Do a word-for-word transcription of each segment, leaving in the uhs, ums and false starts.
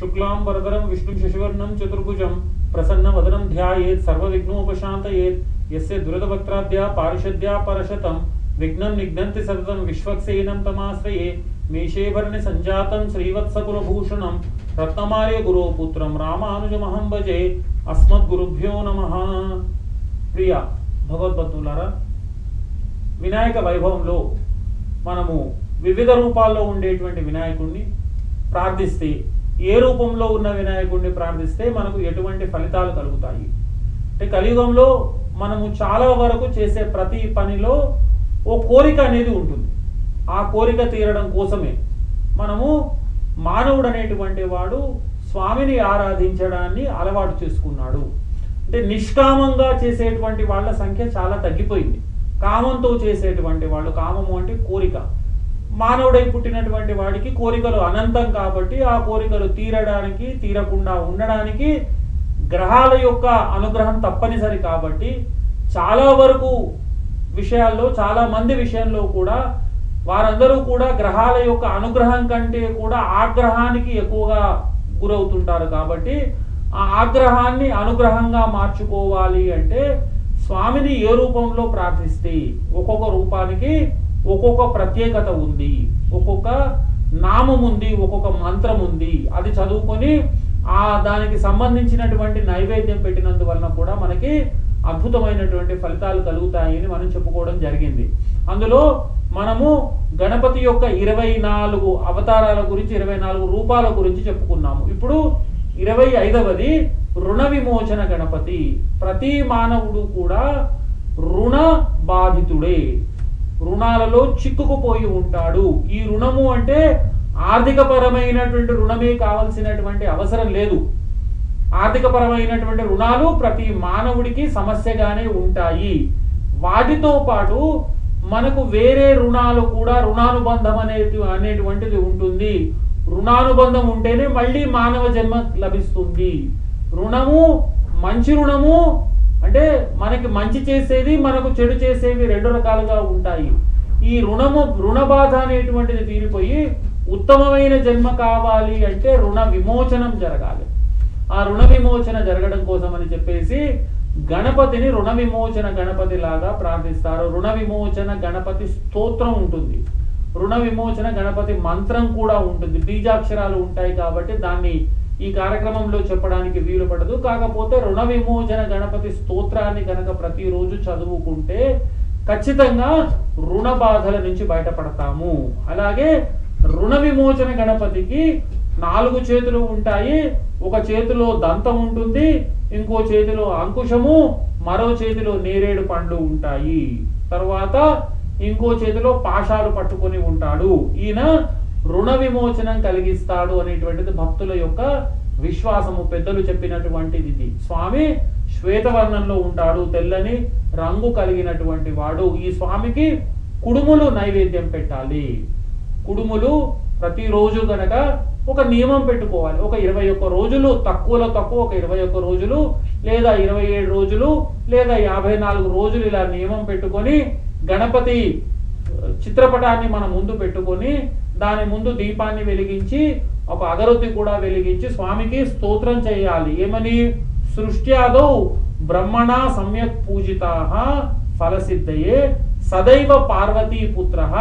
शुक्लां वरदरं विष्णुं शशिवर्णं चतुर्भुजं प्रसन्नवदनं ध्यायेत् सर्वविघ्नोपशान्तयेत् यस्य दुरितवक्त्राद्या पारिषद्या परशतं विघ्नं निघ्नन्ति सततं विश्वक्सेनं तमाश्रये मेषेभरणे संजातं श्रीवत्सकुलभूषणं रत्नमार्य गुरुपुत्रं रामानुजमहं भजे अस्मद्गुरुभ्यो नमः। प्रिय భగవద్బంధువులారా, వినాయక వైభవంలో మనము వివిధ రూపాల్లో ఉండేటువంటి వినాయకుడిని ప్రార్థిస్తే, ఏ రూపంలో ఉన్న వినాయకుడిని ప్రార్థిస్తే మనకు ఎటువంటి ఫలితాలు కలుగుతాయి అంటే, కలియుగంలో మనము చాలా వరకు చేసే ప్రతి పనిలో ఓ కోరిక అనేది ఉంటుంది. ఆ కోరిక తీరడం కోసమే మనము మానవుడు అనేటువంటి వాడు స్వామిని ఆరాధించడాన్ని అలవాటు చేసుకున్నాడు. అంటే నిష్కామంగా చేసేటువంటి వాళ్ళ సంఖ్య చాలా తగ్గిపోయింది. కామంతో చేసేటువంటి వాళ్ళు, కామము అంటే కోరిక, మానవుడై పుట్టినటువంటి వాడికి కోరికలు అనంతం కాబట్టి ఆ కోరికలు తీరడానికి, తీరకుండా ఉండడానికి గ్రహాల యొక్క అనుగ్రహం తప్పనిసరి. కాబట్టి చాలా వరకు విషయాల్లో, చాలా మంది విషయంలో కూడా వారందరూ కూడా గ్రహాల యొక్క అనుగ్రహం కంటే కూడా ఆగ్రహానికి ఎక్కువగా గురవుతుంటారు. కాబట్టి ఆ ఆగ్రహాన్ని అనుగ్రహంగా మార్చుకోవాలి అంటే స్వామిని ఏ రూపంలో ప్రార్థిస్తే, ఒక్కొక్క రూపానికి ఒక్కొక్క ప్రత్యేకత ఉంది, ఒక్కొక్క నామం ఉంది, ఒక్కొక్క మంత్రం ఉంది. అది చదువుకొని ఆ దానికి సంబంధించినటువంటి నైవేద్యం పెట్టినందువలన కూడా మనకి అద్భుతమైనటువంటి ఫలితాలు కలుగుతాయని మనం చెప్పుకోవడం జరిగింది. అందులో మనము గణపతి యొక్క ఇరవై నాలుగు అవతారాల గురించి, ఇరవై నాలుగు రూపాల గురించి చెప్పుకున్నాము. ఇప్పుడు ఇరవై ఐదవది రుణ విమోచన గణపతి. ప్రతి మానవుడు కూడా రుణ బాధితుడే, రుణాలలో చిక్కుకుపోయి ఉంటాడు. ఈ రుణము అంటే ఆర్థిక పరమైనటువంటి రుణమే కావలసినటువంటి అవసరం లేదు. ఆర్థిక పరమైనటువంటి రుణాలు ప్రతి మానవుడికి సమస్యగానే ఉంటాయి. వాటితో పాటు మనకు వేరే రుణాలు కూడా, రుణానుబంధం అనేది అనేటువంటిది ఉంటుంది. రుణానుబంధం ఉంటేనే మళ్ళీ మానవ జన్మ లభిస్తుంది. రుణము, మంచి రుణము అంటే మనకి మంచి చేసేది, మనకు చెడు చేసేవి రెండు రకాలుగా ఉంటాయి. ఈ రుణము, రుణ బాధ అనేటువంటిది తీరిపోయి ఉత్తమమైన జన్మ కావాలి అంటే రుణ విమోచనం జరగాలి. ఆ రుణ విమోచన జరగడం కోసం అని చెప్పేసి గణపతిని రుణ విమోచన గణపతి లాగా ప్రార్థిస్తారు. రుణ విమోచన గణపతి స్తోత్రం ఉంటుంది, రుణ విమోచన గణపతి మంత్రం కూడా ఉంటుంది. బీజాక్షరాలు ఉంటాయి కాబట్టి దాన్ని ఈ కార్యక్రమంలో చెప్పడానికి వీలు పడదు. కాకపోతే రుణ విమోచన గణపతి స్తోత్రాన్ని కనుక ప్రతిరోజు చదువుకుంటే ఖచ్చితంగా రుణ బాధల నుంచి బయటపడతాము. అలాగే రుణ విమోచన గణపతికి నాలుగు చేతులు ఉంటాయి. ఒక చేతిలో దంతం ఉంటుంది, ఇంకో చేతిలో అంకుశము, మరో చేతిలో నేరేడు పండ్లు ఉంటాయి. తర్వాత ఇంకో చేతిలో పాశాలు పట్టుకొని ఉంటాడు. ఈయన రుణ విమోచనం కలిగిస్తాడు అనేటువంటిది భక్తుల యొక్క విశ్వాసము. పెద్దలు చెప్పినటువంటిది ఇది. స్వామి శ్వేతవర్ణంలో ఉంటాడు, తెల్లని రంగు కలిగినటువంటి వాడు. ఈ స్వామికి కుడుములు నైవేద్యం పెట్టాలి. కుడుములు ప్రతిరోజు గనక ఒక నియమం పెట్టుకోవాలి. ఒక ఇరవై ఒక్క రోజులు, తక్కువలో తక్కువ ఒక ఇరవై ఒక్క రోజులు లేదా ఇరవై ఏడు రోజులు లేదా యాభై నాలుగు రోజులు ఇలా నియమం పెట్టుకొని గణపతి చిత్రపటాన్ని మన ముందు పెట్టుకొని దాని ముందు దీపాన్ని వెలిగించి ఒక అగరొత్తి కూడా వెలిగించి స్వామికి స్తోత్రం చేయాలి. ఏమని? సృష్ట్యాదౌ బ్రహ్మణ సమ్యక్ పూజితాః ఫలసిద్ధయే సదైవ పార్వతీ పుత్రః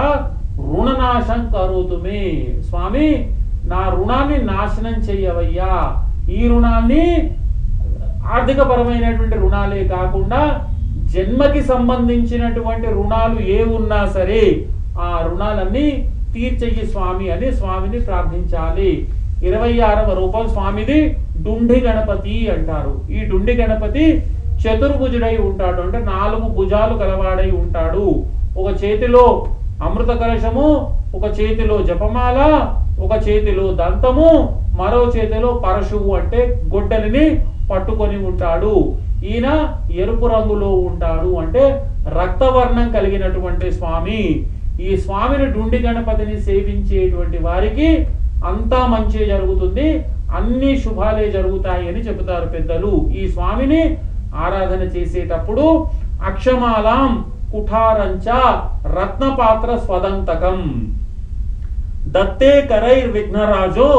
రుణనాశం కరోతు మే. స్వామి, నా రుణాన్ని నాశనం చెయ్యవయ్యా. ఈ రుణాన్ని ఆర్థిక పరమైనటువంటి రుణాలే కాకుండా జన్మకి సంబంధించినటువంటి రుణాలు ఏ ఉన్నా సరే ఆ రుణాలన్నీ తీర్చెయ్యి స్వామి అని స్వామిని ప్రార్థించాలి. ఇరవై ఆరవ రూపం స్వామిది డుండి గణపతి అంటారు. ఈ డుండి గణపతి చతుర్భుజుడై ఉంటాడు, అంటే నాలుగు భుజాలు కలవాడై ఉంటాడు. ఒక చేతిలో అమృత కలశము, ఒక చేతిలో జపమాల, ఒక చేతిలో దంతము, మరో చేతిలో పరశువు అంటే గొడ్డలిని పట్టుకొని ఉంటాడు. ఈయన ఎరుపు రంగులో ఉంటాడు, అంటే రక్తవర్ణం కలిగినటువంటి స్వామి. ఈ స్వామిని డుండి గణపతిని సేవించేటువంటి వారికి అంతా మంచి జరుగుతుంది, అన్ని శుభాలే జరుగుతాయి అని చెబుతారు పెద్దలు. ఈ స్వామిని ఆరాధన చేసేటప్పుడు అక్షమాలాం కుఠారంచ రత్నపాత్ర స్వదంతకం దత్తే కరైర్ విఘ్నరాజో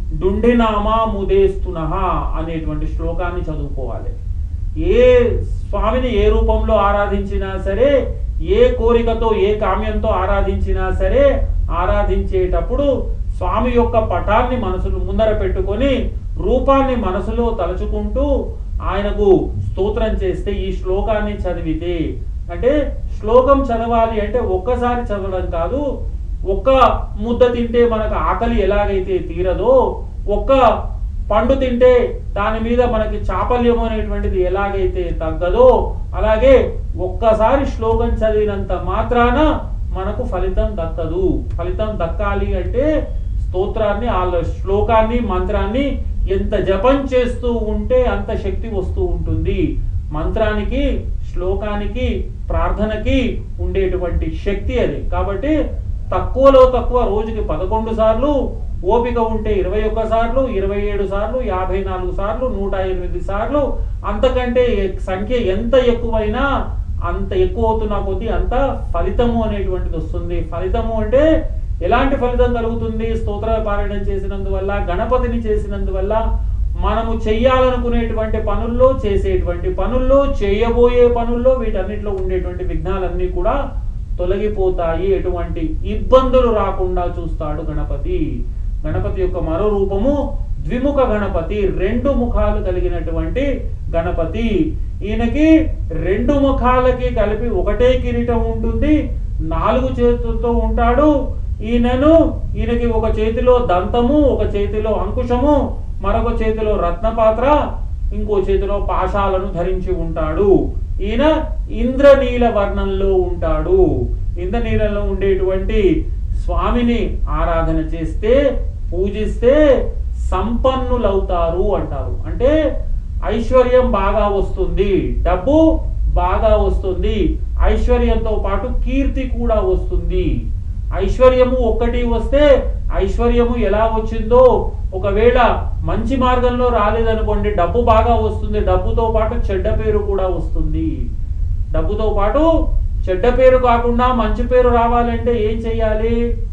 డుండినామా ముదేస్తునః అనేటువంటి శ్లోకాన్ని చదువుకోవాలి. ఏ స్వామిని ఏ రూపంలో ఆరాధించినా సరే, ఏ కోరికతో ఏ కామ్యంతో ఆరాధించినా సరే, ఆరాధించేటప్పుడు స్వామి యొక్క పటాన్ని మనసులో ముందర పెట్టుకొని రూపాన్ని మనసులో తలుచుకుంటూ ఆయనకు స్తోత్రం చేస్తే, ఈ శ్లోకాన్ని చదివితే, అంటే శ్లోకం చదవాలి అంటే ఒక్కసారి చదవడం కాదు, ఒక్క ముద్ద తింటే మనకు ఆకలి ఎలాగైతే తీరదో, ఒక్క పండు తింటే దాని మీద మనకి చాపల్యం అనేటువంటిది ఎలాగైతే తగ్గదో, అలాగే ఒక్కసారి శ్లోకం చదివినంత మాత్రాన మనకు ఫలితం దక్కదు. ఫలితం దక్కాలి అంటే స్తోత్రాన్ని, ఆ శ్లోకాన్ని, మంత్రాన్ని ఎంత జపం చేస్తూ ఉంటే అంత శక్తి వస్తూ ఉంటుంది. మంత్రానికి, శ్లోకానికి, ప్రార్థనకి ఉండేటువంటి శక్తి అది. కాబట్టి తక్కువలో తక్కువ రోజుకి పదకొండు సార్లు, ఓపిక ఉంటే ఇరవై ఒక్క సార్లు, ఇరవై ఏడు సార్లు, యాభై నాలుగు సార్లు, నూట ఎనిమిది సార్లు, అంతకంటే సంఖ్య ఎంత ఎక్కువైనా అంత ఎక్కువ అవుతున్న కొద్దీ అంత ఫలితము అనేటువంటిది వస్తుంది. ఫలితము అంటే ఎలాంటి ఫలితం కలుగుతుంది? స్తోత్ర పారాయణం చేసినందువల్ల, గణపతిని చేసినందువల్ల, మనము చెయ్యాలనుకునేటువంటి పనుల్లో, చేసేటువంటి పనుల్లో, చేయబోయే పనుల్లో, వీటన్నిటిలో ఉండేటువంటి విఘ్నాలన్నీ కూడా తొలగిపోతాయి. ఎటువంటి ఇబ్బందులు రాకుండా చూస్తాడు గణపతి. గణపతి యొక్క మరో రూపము ద్విముఖ గణపతి, రెండు ముఖాలు కలిగినటువంటి గణపతి. ఈయనకి రెండు ముఖాలకి కలిపి ఒకటే కిరీటం ఉంటుంది, నాలుగు చేతులతో ఉంటాడు. ఈయనను ఈయనకి ఒక చేతిలో దంతము, ఒక చేతిలో అంకుశము, మరొక చేతిలో రత్నపాత్ర, ఇంకో చేతిలో పాశాలను ధరించి ఉంటాడు. ఈయన ఇంద్రనీల వర్ణంలో ఉంటాడు. ఇంద్రనీలంలో ఉండేటువంటి స్వామిని ఆరాధన చేస్తే, పూజిస్తే సంపన్నులవుతారు అంటారు. అంటే ఐశ్వర్యం బాగా వస్తుంది, డబ్బు బాగా వస్తుంది, ఐశ్వర్యంతో పాటు కీర్తి కూడా వస్తుంది. ఐశ్వర్యము ఒక్కటి వస్తే, ఐశ్వర్యము ఎలా వచ్చిందో, ఒకవేళ మంచి మార్గంలో రాలేదనుకోండి, డబ్బు బాగా వస్తుంది, డబ్బుతో పాటు చెడ్డ పేరు కూడా వస్తుంది. డబ్బుతో పాటు చెడ్డ పేరు కాకుండా మంచి పేరు రావాలంటే ఏం చెయ్యాలి?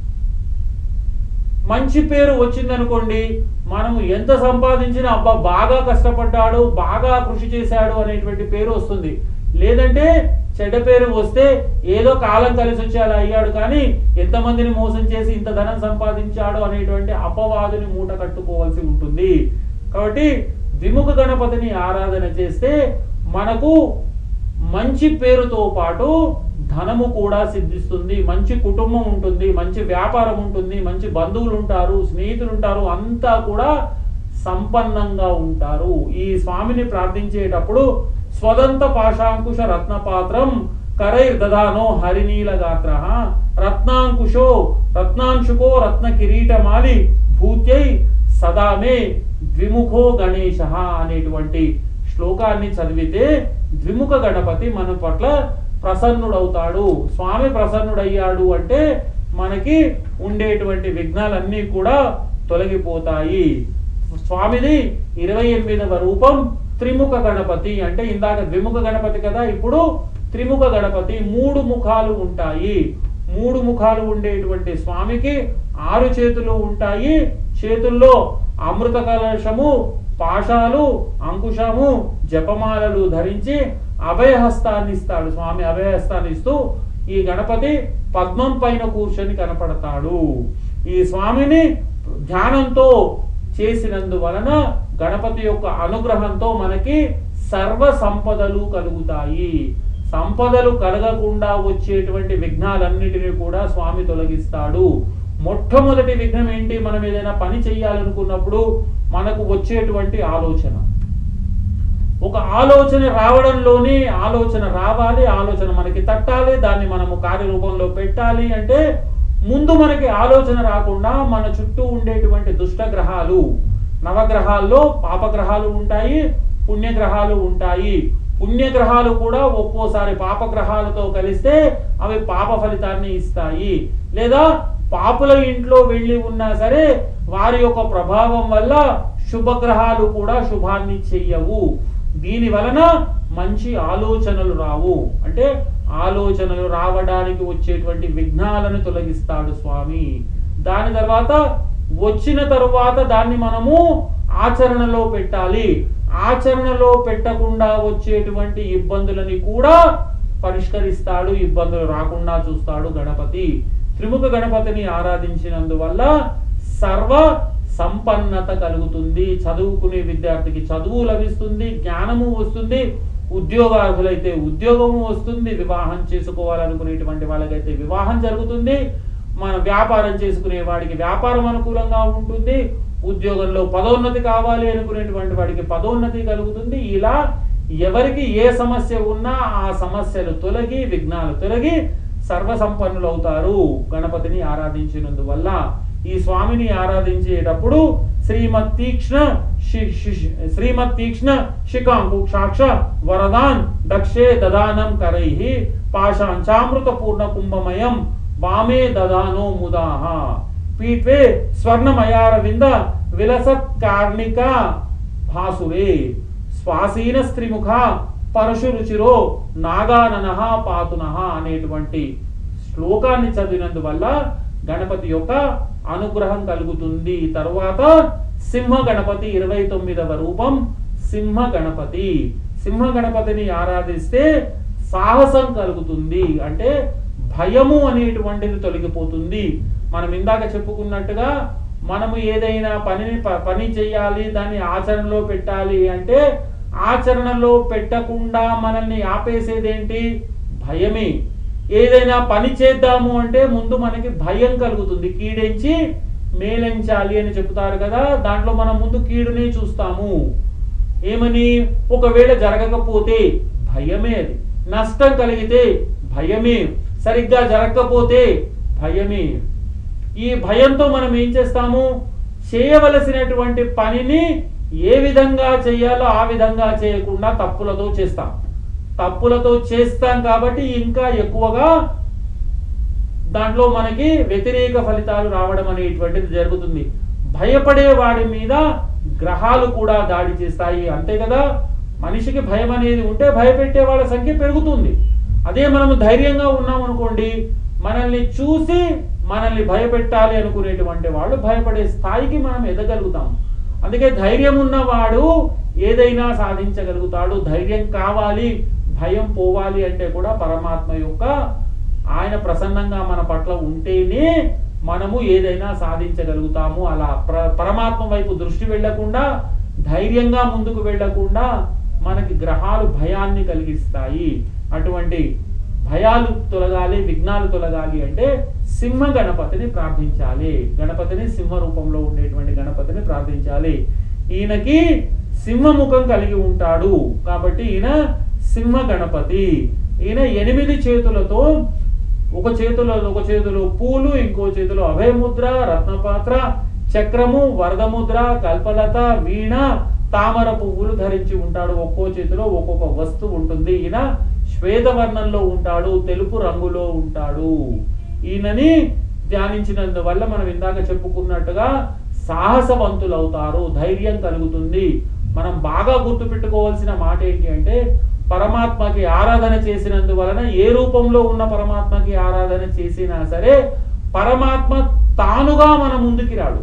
మంచి పేరు వచ్చిందనుకోండి, మనము ఎంత సంపాదించినా అబ్బా బాగా కష్టపడ్డాడు, బాగా కృషి చేశాడు అనేటువంటి పేరు వస్తుంది. లేదంటే చెడ్డ పేరు వస్తే ఏదో కాలం కలిసి వచ్చి అలా అయ్యాడు, కానీ ఎంతమందిని మోసం చేసి ఇంత ధనం సంపాదించాడు అనేటువంటి అపవాదుని మూట కట్టుకోవాల్సి ఉంటుంది. కాబట్టి ద్విముఖ గణపతిని ఆరాధన చేస్తే మనకు మంచి పేరుతో పాటు ధనము కూడా సిద్ధిస్తుంది, మంచి కుటుంబం ఉంటుంది, మంచి వ్యాపారం ఉంటుంది, మంచి బంధువులు ఉంటారు, స్నేహితులు ఉంటారు, అంతా కూడా సంపన్నంగా ఉంటారు. ఈ స్వామిని ప్రార్థించేటప్పుడు స్వదంత పాశాంకుశ రత్నపాత్రం కరైర్దధానో హరినీల గాత్ర రత్నాంకుశో రత్నాంశుకో రత్న కిరీటమాలి భూత్యై సదామే ద్విముఖో గణేశ అనేటువంటి శ్లోకాన్ని చదివితే ద్విముఖ గణపతి మన పట్ల ప్రసన్నుడవుతాడు. స్వామి ప్రసన్నుడయ్యాడు అంటే మనకి ఉండేటువంటి విఘ్నాలన్నీ కూడా తొలగిపోతాయి. స్వామిది ఇరవై ఎనిమిదవ రూపం త్రిముఖ గణపతి. అంటే ఇందాక ద్విముఖ గణపతి కదా, ఇప్పుడు త్రిముఖ గణపతి. మూడు ముఖాలు ఉంటాయి. మూడు ముఖాలు ఉండేటువంటి స్వామికి ఆరు చేతులు ఉంటాయి. చేతుల్లో అమృత కలశము, పాశాలు, అంకుశము, జపమాలలు ధరించి అభయహస్తాన్ని ఇస్తాడు. స్వామి అభయహస్తాన్ని ఇస్తూ ఈ గణపతి పద్మం పైన కూర్చొని కనపడతాడు. ఈ స్వామిని ధ్యానంతో చేసినందువలన గణపతి యొక్క అనుగ్రహంతో మనకి సర్వ సంపదలు కలుగుతాయి. సంపదలు కలగకుండా వచ్చేటువంటి విఘ్నాలన్నిటినీ కూడా స్వామి తొలగిస్తాడు. మొట్టమొదటి విఘ్నం ఏంటి? మనం ఏదైనా పని చేయాలనుకున్నప్పుడు మనకు వచ్చేటువంటి ఆలోచన. ఒక ఆలోచన రావడంలోనే ఆలోచన రావాలి, ఆలోచన మనకి తట్టాలి, దాన్ని మనము కార్యరూపంలో పెట్టాలి. అంటే ముందు మనకి ఆలోచన రాకుండా మన చుట్టూ ఉండేటువంటి దుష్టగ్రహాలు, నవగ్రహాల్లో పాపగ్రహాలు ఉంటాయి, పుణ్యగ్రహాలు ఉంటాయి. పుణ్యగ్రహాలు కూడా ఒక్కోసారి పాపగ్రహాలతో కలిస్తే అవి పాప ఫలితాన్ని ఇస్తాయి. లేదా పాపుల ఇంట్లో వెళ్ళి ఉన్నా సరే వారి యొక్క ప్రభావం వల్ల శుభగ్రహాలు కూడా శుభాన్ని చెయ్యవు. దీని వలన మంచి ఆలోచనలు రావు. అంటే ఆలోచనలు రావడానికి వచ్చేటువంటి విఘ్నాలను తొలగిస్తాడు స్వామి. దాని తర్వాత వచ్చిన తరువాత దాన్ని మనము ఆచరణలో పెట్టాలి. ఆచరణలో పెట్టకుండా వచ్చేటువంటి ఇబ్బందులని కూడా పరిష్కరిస్తాడు, ఇబ్బందులు రాకుండా చూస్తాడు గణపతి. త్రిముఖ గణపతిని ఆరాధించినందువల్ల సర్వ సంపన్నత కలుగుతుంది. చదువుకునే విద్యార్థికి చదువు లభిస్తుంది, జ్ఞానము వస్తుంది, ఉద్యోగార్హులైతే ఉద్యోగము వస్తుంది, వివాహం చేసుకోవాలనుకునేటువంటి వాళ్ళకైతే వివాహం జరుగుతుంది, మన వ్యాపారం చేసుకునే వాడికి వ్యాపారం అనుకూలంగా ఉంటుంది, ఉద్యోగంలో పదోన్నతి కావాలి అనుకునేటువంటి వాడికి పదోన్నతి కలుగుతుంది. ఇలా ఎవరికి ఏ సమస్య ఉన్నా ఆ సమస్యలు తొలగి, విఘ్నాలు తొలగి సర్వసంపన్నులు అవుతారు గణపతిని ఆరాధించినందువల్ల. ఈ స్వామిని ఆరాధించేటప్పుడు శ్రీమత్ తీక్ష్ణ శ్రీమత్ తీక్ష్ణ శిఖాంకుక్షాక్ష వరదాన్ దక్షే దదానం కరైః పాశాంచామృత పూర్ణ కుంభమయం వామే దదానో ముదాః పీఠే స్వర్ణమయారవింద విలసత్ కార్ణిక భాసురే శ్వాసీన స్త్రీముఖ పరశు రుచిరో నాగాననః పాతునః అనేటువంటి శ్లోకాన్ని చదివినందువల్ల గణపతి యొక్క అనుగ్రహం కలుగుతుంది. తరువాత సింహ గణపతి ఇరవై తొమ్మిదవ రూపం సింహ గణపతి. సింహ గణపతిని ఆరాధిస్తే సాహసం కలుగుతుంది, అంటే భయము అనేటువంటిది తొలగిపోతుంది. మనం ఇందాక చెప్పుకున్నట్టుగా మనము ఏదైనా పనిని పని చేయాలి, దాన్ని ఆచరణలో పెట్టాలి అంటే ఆచరణలో పెట్టకుండా మనల్ని ఆపేసేదేంటి? భయమే. ఏదైనా పని చేద్దాము అంటే ముందు మనకి భయం కలుగుతుంది. కీడెంచి మేలెంచాలి అని చెప్తారు కదా, దాంట్లో మనం ముందు కీడునే చూస్తాము. ఏమని? ఒకవేళ జరగకపోతే భయమే, అది నష్టం కలిగితే భయమే, సరిగ్గా జరగకపోతే భయమే. ఈ భయంతో మనం ఏం చేస్తాము? చేయవలసినటువంటి పనిని ఏ విధంగా చేయాలో ఆ విధంగా చేయకుండా తప్పులతో చేస్తాం. తప్పులతో చేస్తాం కాబట్టి ఇంకా ఎక్కువగా దాంట్లో మనకి వ్యతిరేక ఫలితాలు రావడం అనేటువంటిది జరుగుతుంది. భయపడే వాడి మీద గ్రహాలు కూడా దాడి చేస్తాయి, అంతే కదా. మనిషికి భయం అనేది ఉంటే భయపెట్టే వాళ్ళ సంఖ్య పెరుగుతుంది. అదే మనము ధైర్యంగా ఉన్నాం అనుకోండి, మనల్ని చూసి మనల్ని భయపెట్టాలి అనుకునేటువంటి వాళ్ళు భయపడే స్థాయికి మనం ఎదగలుగుతాం. అందుకే ధైర్యం ఉన్నవాడు ఏదైనా సాధించగలుగుతాడు. ధైర్యం కావాలి, భయం పోవాలి అంటే కూడా పరమాత్మ యొక్క ఆయన ప్రసన్నంగా మన పట్ల ఉంటేనే మనము ఏదైనా సాధించగలుగుతాము. అలా ప్ర పరమాత్మ వైపు దృష్టి వెళ్లకుండా, ధైర్యంగా ముందుకు వెళ్లకుండా మనకి గ్రహాలు భయాన్ని కలిగిస్తాయి. అటువంటి భయాలు తొలగాలి, విఘ్నాలు తొలగాలి అంటే సింహ గణపతిని ప్రార్థించాలి. గణపతిని సింహ రూపంలో ఉండేటువంటి గణపతిని ప్రార్థించాలి. ఈయనకి సింహముఖం కలిగి ఉంటాడు కాబట్టి ఈయన సింహ గణపతి. ఈయన ఎనిమిది చేతులతో, ఒక చేతిలో ఒక చేతిలో పూలు, ఇంకో చేతిలో అభయముద్ర, రత్నపాత్ర, చక్రము, వరదముద్ర, కల్పలత, వీణ, తామర పువ్వులు ధరించి ఉంటాడు. ఒక్కో చేతిలో ఒక్కొక్క వస్తువు ఉంటుంది. ఈయన శ్వేతవర్ణంలో ఉంటాడు, తెలుపు రంగులో ఉంటాడు. ఈయనని ధ్యానించినందువల్ల మనం ఇందాక చెప్పుకున్నట్టుగా సాహసవంతులు అవుతారు, ధైర్యం కలుగుతుంది. మనం బాగా గుర్తుపెట్టుకోవాల్సిన మాట ఏంటి అంటే, పరమాత్మకి ఆరాధన చేసినందువలన, ఏ రూపంలో ఉన్న పరమాత్మకి ఆరాధన చేసినా సరే పరమాత్మ తానుగా మన ముందుకి రాడు,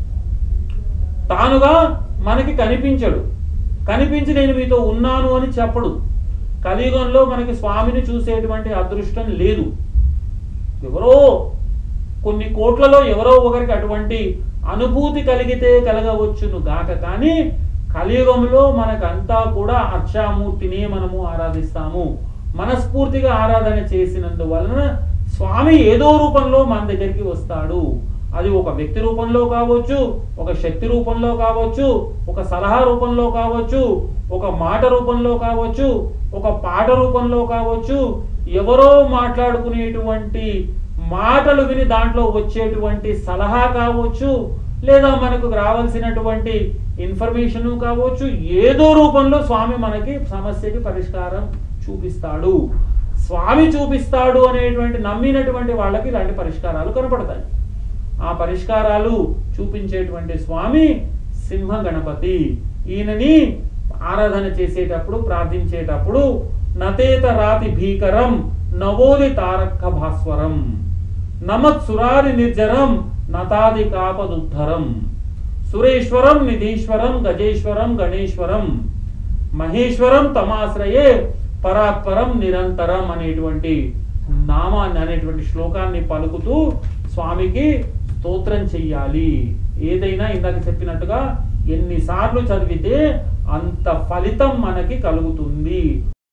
తానుగా మనకి కనిపించడు. కనిపించి నేను మీతో ఉన్నాను అని చెప్పడు. కలియుగంలో మనకి స్వామిని చూసేటువంటి అదృష్టం లేదు. ఎవరో కొన్ని కోట్లలో ఎవరో ఒకరికి అటువంటి అనుభూతి కలిగితే కలగవచ్చును గాక, కానీ కలియుగంలో మనకంతా కూడా అక్షామూర్తిని మనము ఆరాధిస్తాము. మనస్ఫూర్తిగా ఆరాధన చేసినందువలన స్వామి ఏదో రూపంలో మన దగ్గరికి వస్తాడు. అది ఒక వ్యక్తి రూపంలో కావచ్చు, ఒక శక్తి రూపంలో కావచ్చు, ఒక సలహా రూపంలో కావచ్చు, ఒక మాట రూపంలో కావచ్చు, ఒక పాట రూపంలో కావచ్చు. ఎవరో మాట్లాడుకునేటువంటి మాటలు విని దాంట్లో వచ్చేటువంటి సలహా కావచ్చు, లేదా మనకు రావాల్సినటువంటి ఇన్ఫర్మేషన్ కావచ్చు. ఏదో రూపంలో స్వామి మనకి సమస్యకి పరిష్కారం చూపిస్తాడు. స్వామి చూపిస్తాడు అనేటువంటి నమ్మినటువంటి వాళ్ళకి ఇలాంటి పరిష్కారాలు కనపడతాయి. ఆ పరిష్కారాలు చూపించేటువంటి స్వామి సింహ గణపతి. ఈయనని ఆరాధన చేసేటప్పుడు, ప్రార్థించేటప్పుడు నతేత రాతి భీకరం నవోది తారక భాస్వరం నమత్ సురారి నిర్జరం నతాదికాపదుద్ధరం సురేశ్వరం నిధీశ్వరం గజేశ్వరం గణేశ్వరం మహేశ్వరం తమాశ్రయే పరాత్పరం నిరంతరం అనేటువంటి నామాన్ని అనేటువంటి శ్లోకాన్ని పలుకుతూ స్వామికి స్తోత్రం చెయ్యాలి. ఏదైనా ఇందాక చెప్పినట్టుగా ఎన్నిసార్లు చదివితే అంత ఫలితం మనకి కలుగుతుంది.